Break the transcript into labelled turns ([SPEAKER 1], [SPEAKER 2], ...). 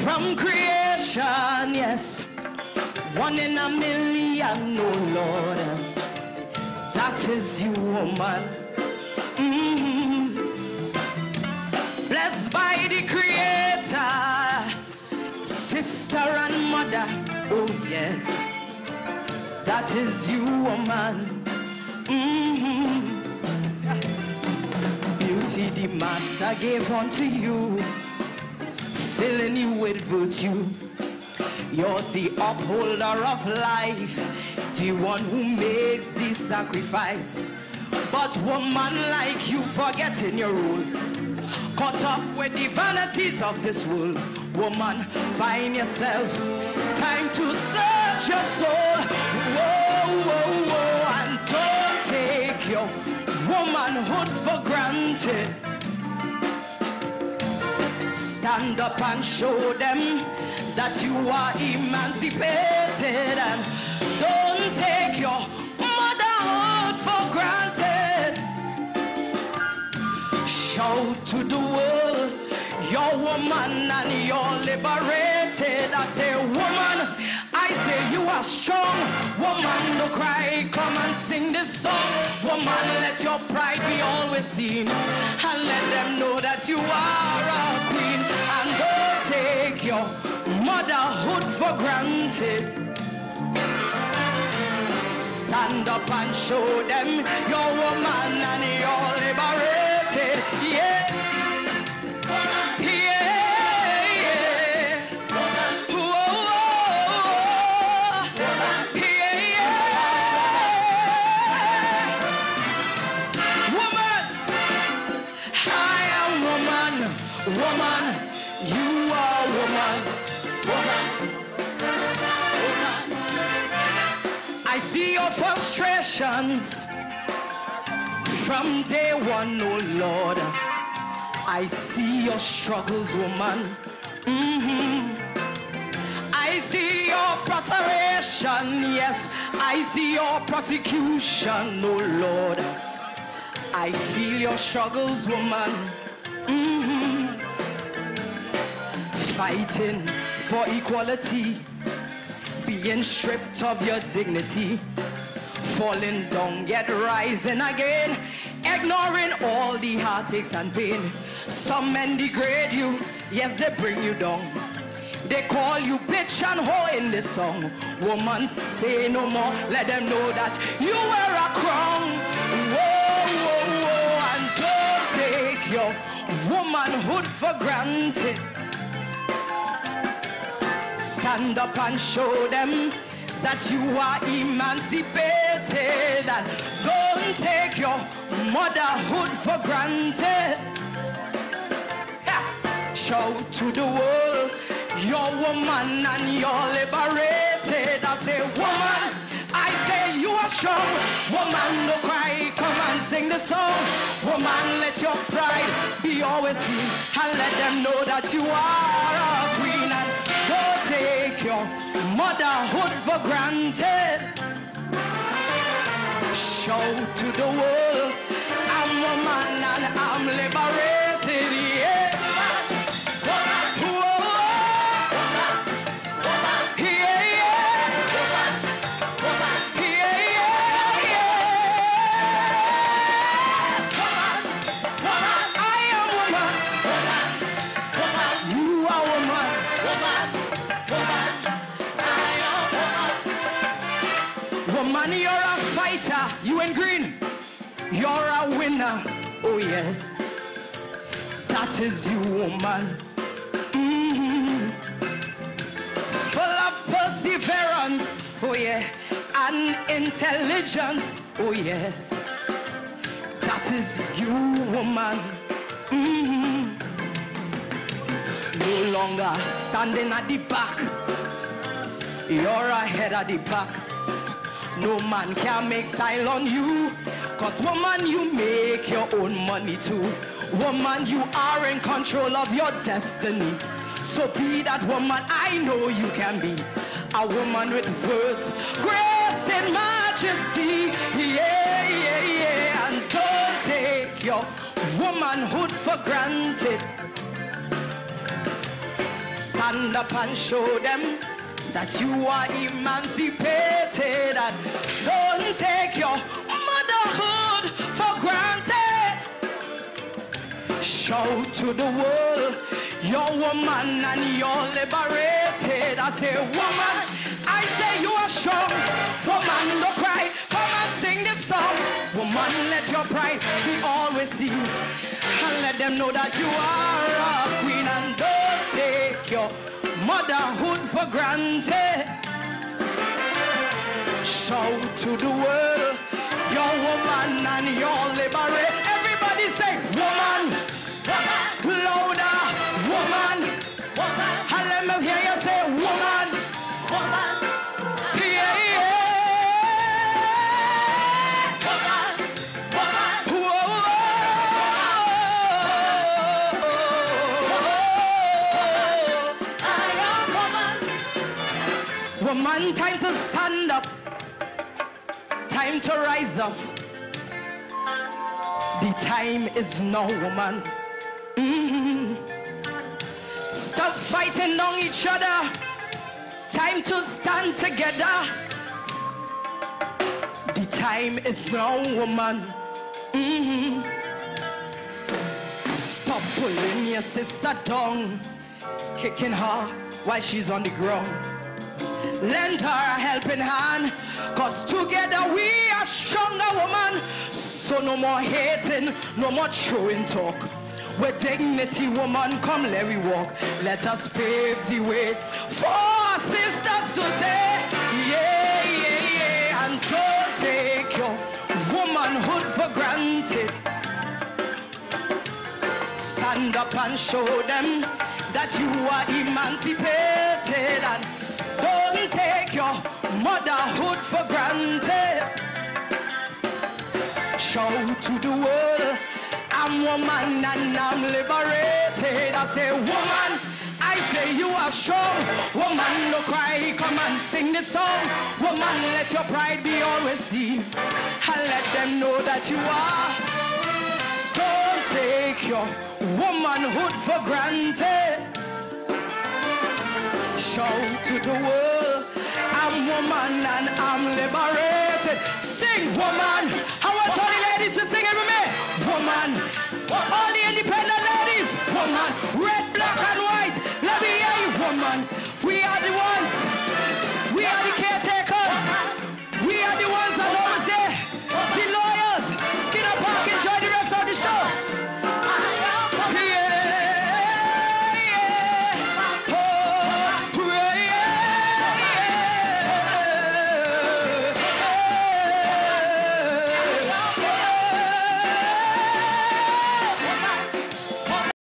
[SPEAKER 1] From creation, yes, 1 in a million, oh Lord, that is you, woman. Blessed by the Creator, sister and mother, oh yes, that is you, woman. Beauty the Master gave unto you, filling you with virtue. You're the upholder of life, the one who makes the sacrifice. But woman, like you, forgetting your role, caught up with the vanities of this world. Woman, find yourself, time to search your soul. Whoa, whoa, whoa, and don't take your womanhood for granted. Stand up and show them that you are emancipated, and don't take your motherhood for granted. Shout to the world, you're woman and you're liberated. I say, woman, I say you are strong. Woman, don't cry, come and sing this song. Woman, let your pride be always seen, and let them know that you are a queen. And don't take your motherhood for granted. Stand up and show them you're woman and you're liberated. Yeah. Woman, you are woman. Woman. I see your frustrations from day one, oh Lord. I see your struggles, woman. I see your prostration, yes. I see your persecution, oh Lord. I feel your struggles, woman. Fighting for equality, being stripped of your dignity, falling down yet rising again, ignoring all the heartaches and pain. Some men degrade you, yes, they bring you down. They call you bitch and hoe in this song. Woman, say no more, let them know that you wear a crown. Whoa, whoa, whoa, and don't take your womanhood for granted. Stand up and show them that you are emancipated, and don't take your motherhood for granted. Shout to the world, you're woman and you're liberated. I say, woman, I say you are strong. Woman, don't cry, come and sing the song. Woman, let your pride be always seen, and let them know that you are a queen. And don't take your motherhood for granted. Shout to the world, I'm woman and I'm liberated, yeah. You're a fighter, you in green. You're a winner, oh yes. That is you, woman. Full of perseverance, oh yeah, and intelligence, oh yes. That is you, woman. No longer standing at the back, you're ahead of the pack. No man can make style on you, cause woman, you make your own money too. Woman, you are in control of your destiny. So be that woman, I know you can be. A woman with words, grace and majesty. Yeah, yeah, yeah. And don't take your womanhood for granted. Stand up and show them that you are emancipated, and don't take your motherhood for granted. Shout to the world, you're woman and you're liberated. I say woman, I say you are strong. Woman, don't cry, come and sing this song. Woman, let your pride be always seen, and let them know that you are a queen, and don't take your motherhood for granted. Shout to the world, you're woman and you're liberated. Everybody say woman, woman, louder, woman, woman. And let me hear you say woman, woman. Yeah, yeah. Woman, woman. Whoa. Woman, time to stand up, time to rise up. The time is now, woman. Stop fighting on each other. Time to stand together. The time is now, woman. Stop pulling your sister down, kicking her while she's on the ground. Lend her a helping hand, cause together we are stronger, woman. So no more hating, no more throwing talk. With dignity, woman, come let we walk. Let us pave the way for our sisters today. Yeah, yeah, yeah. And don't take your womanhood for granted. Stand up and show them that you are emancipated, and don't take your motherhood for granted. Shout to the world, I'm woman and I'm liberated. I say woman, I say you are strong. Woman, no cry, come and sing this song. Woman, let your pride be always seen, and let them know that you are. Don't take your womanhood for granted. Shout to the world, I'm woman and I'm liberated. Sing woman. I want all the ladies to sing it with me. Woman, all the independent